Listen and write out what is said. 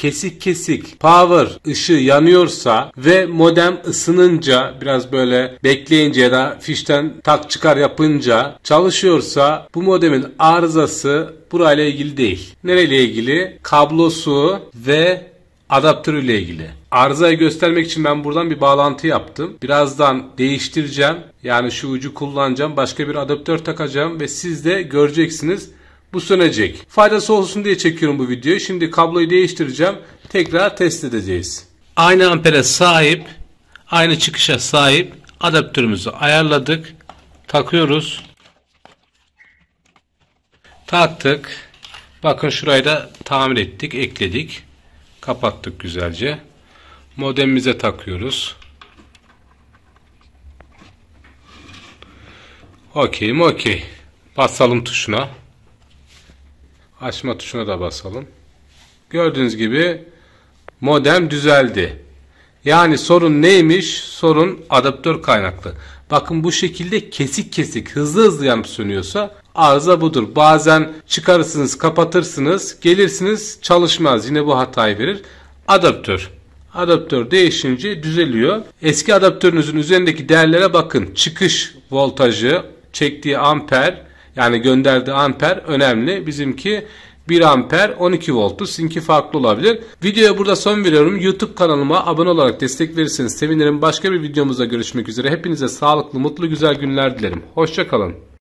kesik kesik power ışığı yanıyorsa ve modem ısınınca biraz böyle bekleyince ya da fişten tak çıkar yapınca çalışıyorsa bu modemin arızası burayla ilgili değil. Nereyle ilgili? Kablosu ve adaptörüyle ilgili. Arızayı göstermek için ben buradan bir bağlantı yaptım. Birazdan değiştireceğim. Yani şu ucu kullanacağım. Başka bir adaptör takacağım ve siz de göreceksiniz. Bu sönecek. Faydası olsun diye çekiyorum bu videoyu. Şimdi kabloyu değiştireceğim. Tekrar test edeceğiz. Aynı ampere sahip, aynı çıkışa sahip adaptörümüzü ayarladık. Takıyoruz. Taktık. Bakın şurayı da tamir ettik, ekledik. Kapattık güzelce. Modemimize takıyoruz. Okey. Basalım tuşuna. Açma tuşuna da basalım. Gördüğünüz gibi modem düzeldi. Yani sorun neymiş? Sorun adaptör kaynaklı. Bakın bu şekilde kesik kesik hızlı yanıp sönüyorsa arıza budur. Bazen çıkarırsınız, kapatırsınız, gelirsiniz çalışmaz. Yine bu hatayı verir. Adaptör değişince düzeliyor. Eski adaptörünüzün üzerindeki değerlere bakın. Çıkış voltajı, çektiği amper, yani gönderdiği amper önemli. Bizimki 1 amper 12 volttu. Sizinki farklı olabilir. Videoya burada son veriyorum. YouTube kanalıma abone olarak destek verirseniz sevinirim. Başka bir videomuzda görüşmek üzere. Hepinize sağlıklı, mutlu, güzel günler dilerim. Hoşça kalın.